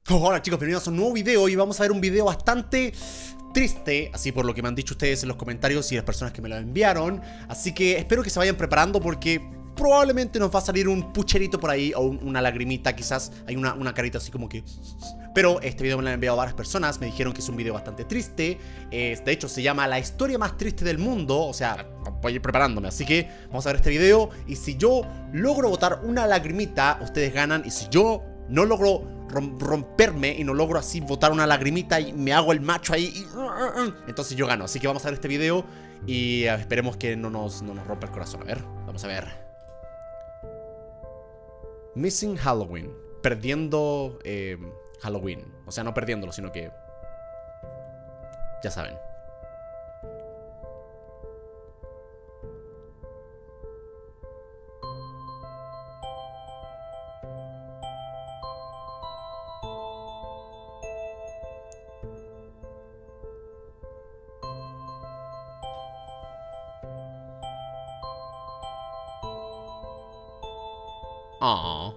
Hola chicos, bienvenidos a un nuevo video y vamos a ver un video bastante triste, así por lo que me han dicho ustedes en los comentarios y las personas que me lo enviaron. Así que espero que se vayan preparando porque probablemente nos va a salir un pucherito por ahí o una lagrimita, quizás hay una carita así como que... Pero este video me lo han enviado varias personas, me dijeron que es un video bastante triste. De hecho se llama La historia más triste del mundo, o sea, voy a ir preparándome. Así que vamos a ver este video y si yo logro botar una lagrimita, ustedes ganan. Y si yo no logro romperme y no logro así botar una lagrimita y me hago el macho ahí entonces yo gano. Así que vamos a ver este video y esperemos que no nos rompa el corazón. A ver, vamos a ver. Missing Halloween. Perdiendo Halloween. O sea, no perdiéndolo, sino que... ya saben. Aww.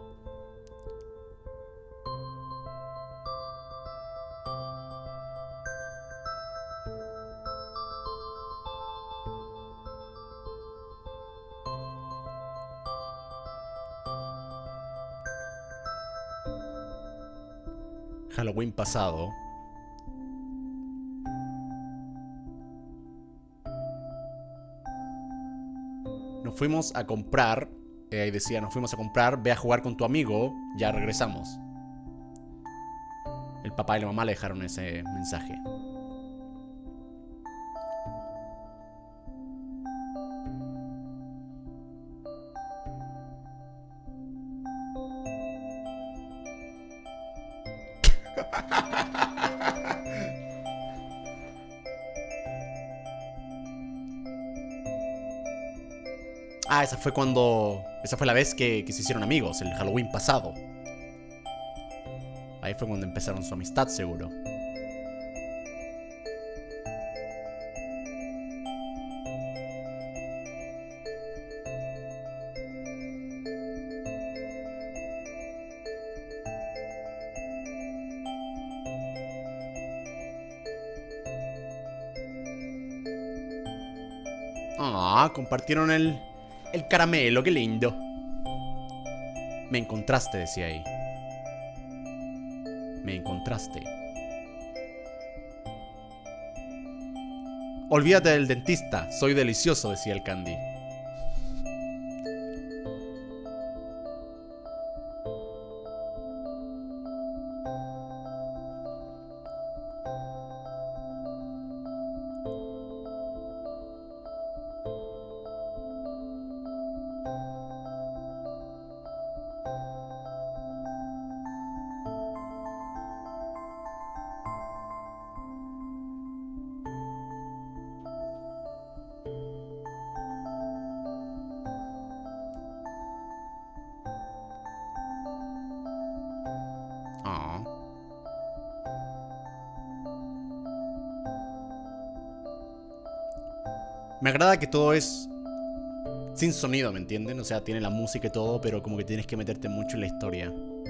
Halloween pasado. Nos fuimos a comprar. Ahí decía, nos fuimos a comprar. Ve a jugar con tu amigo. Ya regresamos. El papá y la mamá le dejaron ese mensaje. Ah, esa fue cuando... esa fue la vez que se hicieron amigos, el Halloween pasado. Ahí fue cuando empezaron su amistad, seguro. Ah, compartieron el caramelo, qué lindo. Me encontraste, decía ahí. Me encontraste. Olvídate del dentista, soy delicioso, decía el Candy. Ah. Me agrada que todo es sin sonido, ¿me entienden? O sea, tiene la música y todo, pero como que tienes que meterte mucho en la historia.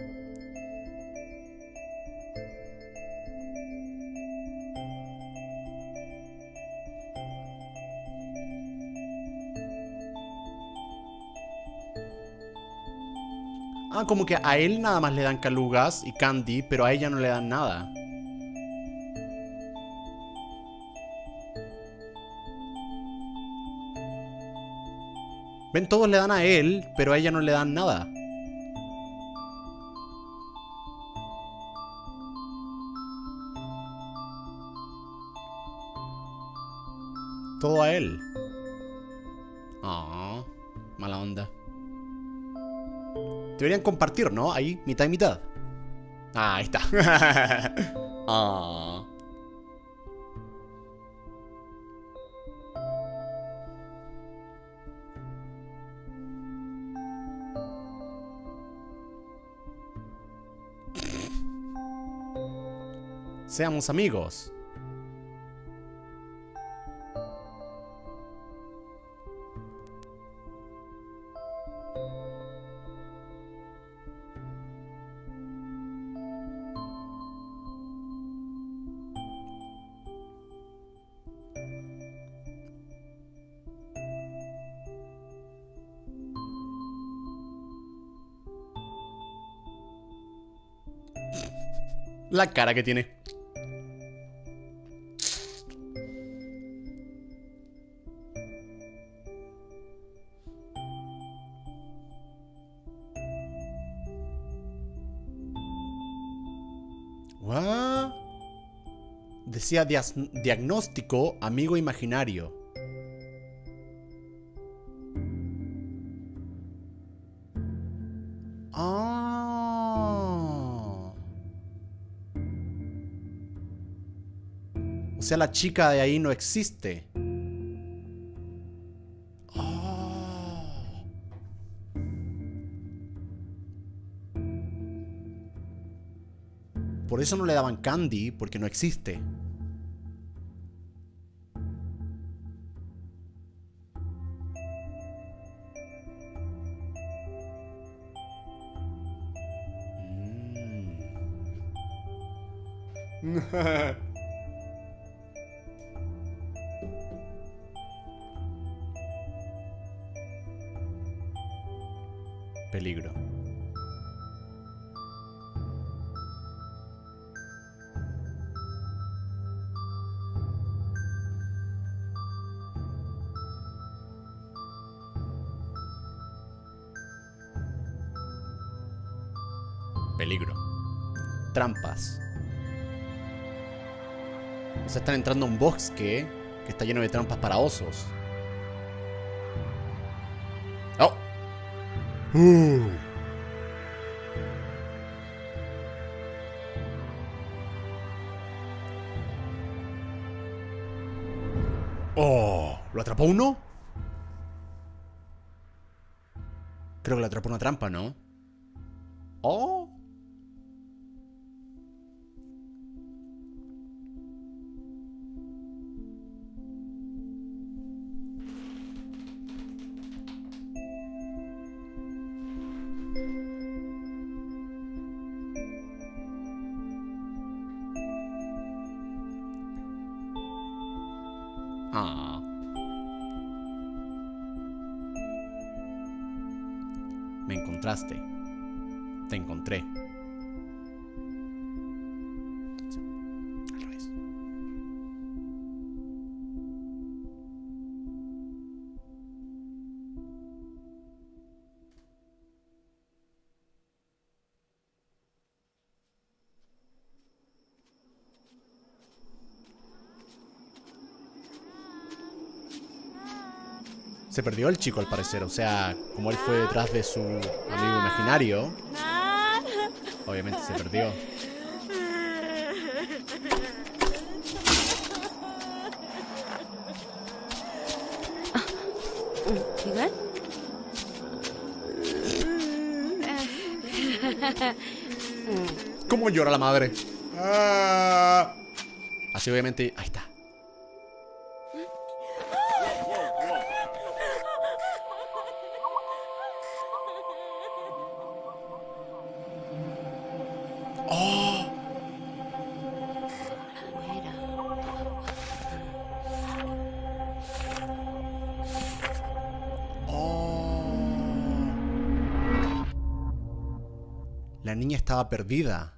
Ah, como que a él nada más le dan calugas y candy, pero a ella no le dan nada. Ven, todos le dan a él, pero a ella no le dan nada. Todo a él. Ah, mala onda. Deberían compartir, ¿no? Ahí, mitad y mitad. Ah, ahí está. Ah. Seamos amigos. La cara que tiene. ¿What? Decía diagnóstico amigo imaginario. Ah. O sea, la chica de ahí no existe. Ah. Por eso no le daban candy, porque no existe. Peligro. Peligro. Trampas. O sea, están entrando a un bosque que está lleno de trampas para osos. ¡Oh! ¡Oh! ¿Lo atrapó uno? Creo que lo atrapó una trampa, ¿no? ¡Oh! Ah. Me encontraste. Te encontré. Al revés. Se perdió el chico al parecer, o sea, como él fue detrás de su amigo imaginario, obviamente se perdió. ¿Qué? ¿Cómo llora la madre? Ah. Así obviamente, ahí está. La niña estaba perdida.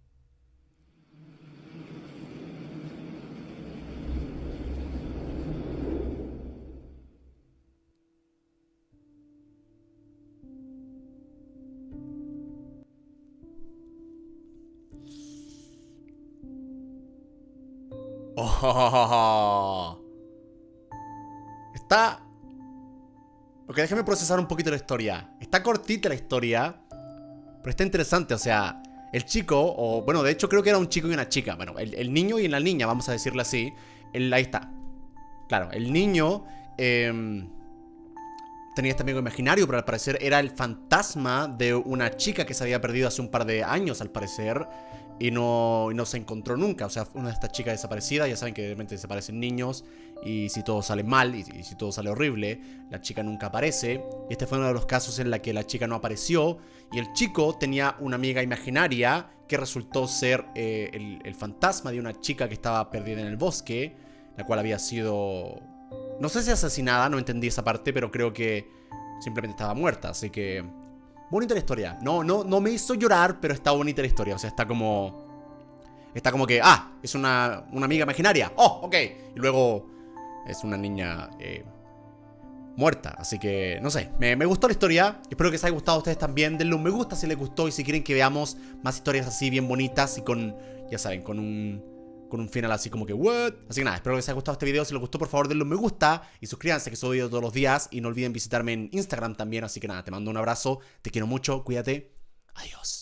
Oh. Está... Ok, déjame procesar un poquito la historia. Está cortita la historia, pero está interesante, o sea, el chico, o bueno, de hecho creo que era un chico y una chica. Bueno, el niño y la niña, vamos a decirlo así. Ahí está. Claro, el niño tenía este amigo imaginario, pero al parecer era el fantasma de una chica que se había perdido hace un par de años, al parecer. Y no se encontró nunca. O sea, una de estas chicas desaparecidas. Ya saben que de repente desaparecen niños. Y si todo sale mal, y si todo sale horrible, la chica nunca aparece. Y este fue uno de los casos en la que la chica no apareció. Y el chico tenía una amiga imaginaria que resultó ser el fantasma de una chica que estaba perdida en el bosque, la cual había sido... no sé si asesinada, no entendí esa parte, pero creo que simplemente estaba muerta. Así que... bonita la historia. No me hizo llorar, pero está bonita la historia. O sea, está como... está como que, es una amiga imaginaria. Oh, ok. Y luego es una niña muerta. Así que, no sé, me gustó la historia. Espero que les haya gustado a ustedes también. Denle un me gusta si les gustó y si quieren que veamos más historias así bien bonitas y con, ya saben, con un final así como que, what? Así que nada, espero que les haya gustado este video. Si les gustó, por favor, denle un me gusta y suscríbanse, que subo videos todos los días. Y no olviden visitarme en Instagram también. Así que nada, te mando un abrazo, te quiero mucho, cuídate. Adiós.